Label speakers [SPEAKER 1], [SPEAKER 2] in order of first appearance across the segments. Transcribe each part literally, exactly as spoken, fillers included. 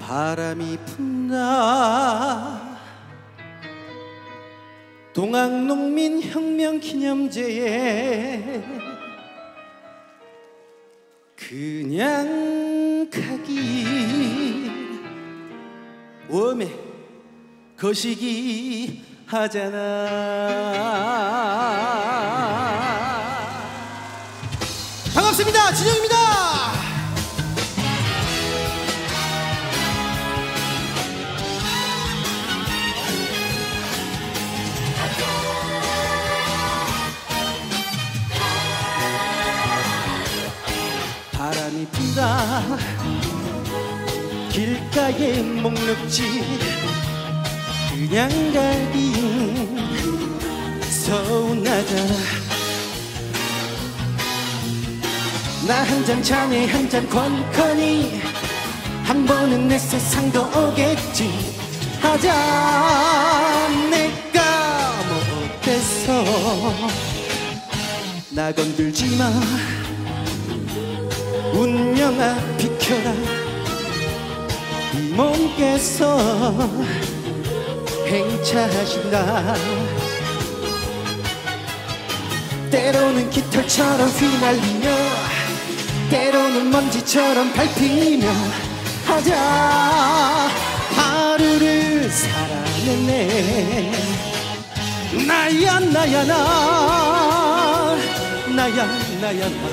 [SPEAKER 1] 바람이 분다 동학농민혁명기념제에 그냥 가기 웜에 거시기 하잖아. 반갑습니다. 진영입니다. 바람이 분다 길가에 목록지 그냥 가기 서운하잖아. 나 한 잔 자네 한 잔 권커니 한 번은 내 세상도 오겠지 하자. 내가 뭐 어때서 나 건들지마 운명아 비켜라. 이 몸께서 행차하신다. 때로는 깃털처럼 휘날리며 때로는 먼지처럼 밟히며 하자. 하루를 살아내네. 나야 나야 나 나야 나야 나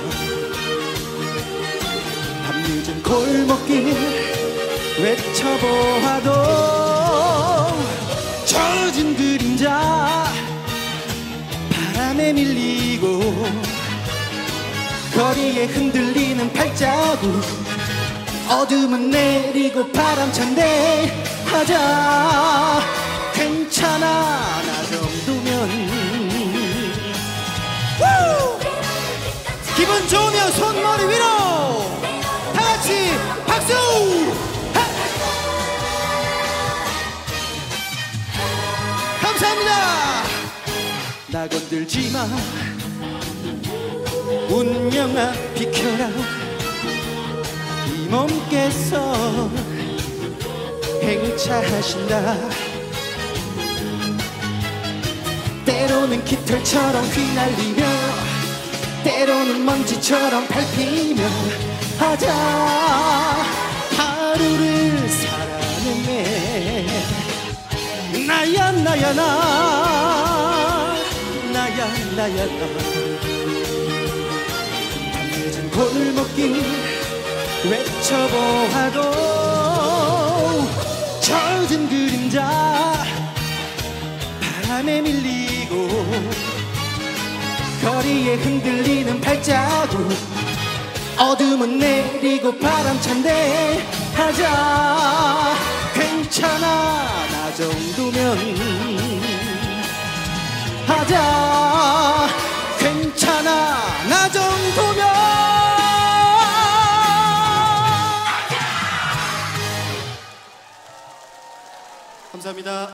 [SPEAKER 1] 밤늦은 골목길 외쳐보아도 젖은 그림자 바람에 밀리고 거리에 흔들리는 발자국 어둠은 내리고 바람찬데 하자. 괜찮아 나 정도면 우! 기분 좋으면 손머리 위로 다같이 박수! 하! 감사합니다. 나 건들지마 운명아 비켜라. 이 몸께서 행차하신다. 때로는 깃털처럼 휘날리며 때로는 먼지처럼 밟히며 하자. 하루를 살아내네. 나야 나야 나 나야 나야 나 밤늦은 골목길 외쳐보아도 젖은 그림자 바람에 밀리고 거리에 흔들리는 발자국 어둠은 내리고 바람찬데 하자. 괜찮아 나 정도면 하자. 괜찮아 나 정도면 감사합니다.